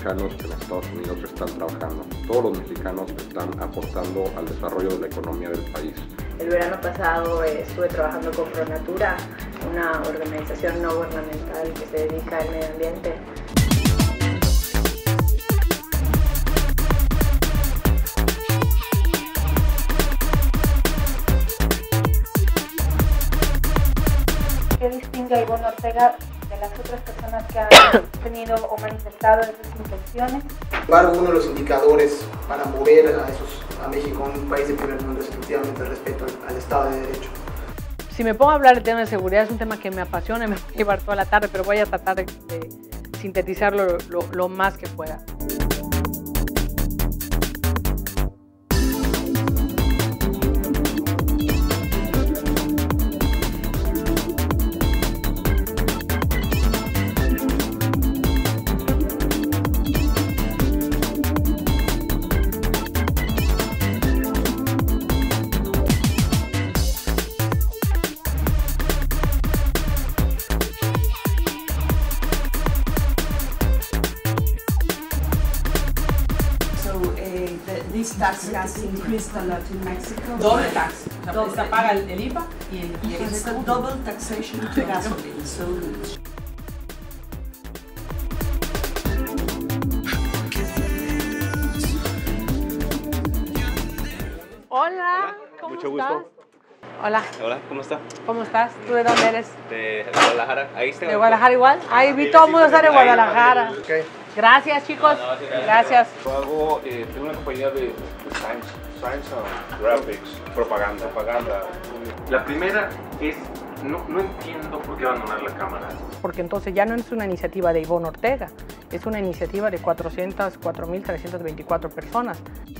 mexicanos en Estados Unidos están trabajando. Todos los mexicanos están aportando al desarrollo de la economía del país. El verano pasado estuve trabajando con ProNatura, una organización no gubernamental que se dedica al medio ambiente. ¿Qué distingue a Ivonne Ortega de las otras personas que han tenido o manifestado esas intenciones? Claro, uno de los indicadores para mover a México, un país de primer mundo, es efectivamente el respeto al Estado de Derecho. Si me pongo a hablar del tema de seguridad, es un tema que me apasiona y me va a llevar toda la tarde, pero voy a tratar de sintetizarlo lo más que pueda. This tax has increased a lot in Mexico. Doble tax. O sea, esta paga el IVA y el It's a double taxation to gasoline. So Hola, ¿cómo Mucho estás? gusto. Hola, Hola, ¿cómo está? ¿cómo estás? ¿Tú de dónde eres? De Guadalajara. Ahí está. ¿De Guadalajara igual? Ahí vi todo el mundo estar de Guadalajara. Okay. Gracias, chicos. Gracias. Yo tengo una compañía de Science Graphics, propaganda. La primera es, no entiendo por qué abandonar la cámara. Porque entonces ya no es una iniciativa de Ivonne Ortega, es una iniciativa de 404.324 personas.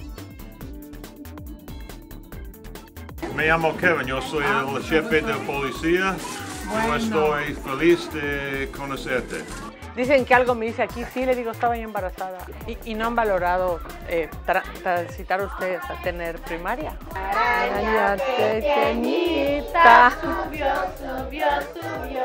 Me llamo Kevin, yo soy el jefe de policía. Yo estoy feliz de conocerte. Dicen que algo me dice aquí, sí, le digo, estaba yo embarazada. Y no han valorado transitar ustedes a tener primaria. Ay, pequeñita. Subió.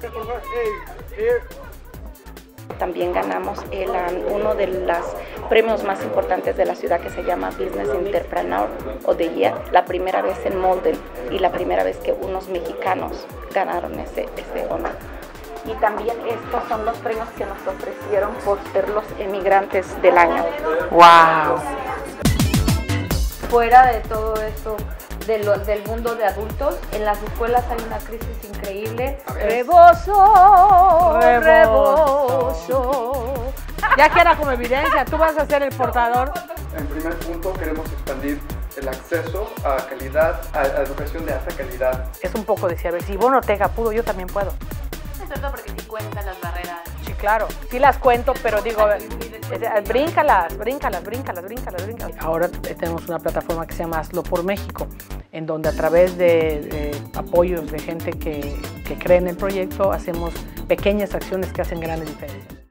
También ganamos uno de los premios más importantes de la ciudad que se llama Business Entrepreneur of the Year, la primera vez en Molden y la primera vez que unos mexicanos ganaron ese honor. Y también estos son los premios que nos ofrecieron por ser los emigrantes del año. ¡Wow! Fuera de todo esto, del mundo de adultos, en las escuelas hay una crisis increíble. Rebozo. Ya queda como evidencia, tú vas a ser el portador. En primer punto, queremos expandir el acceso a calidad, a educación de alta calidad. Es un poco decir, a ver, si Ivonne Ortega pudo, yo también puedo. Es cierto porque sí cuentan las barreras. Sí, claro, sí las cuento, pero digo, bríncalas. Ahora tenemos una plataforma que se llama Hazlo por México, en donde a través de apoyos de gente que cree en el proyecto, hacemos pequeñas acciones que hacen grandes diferencias.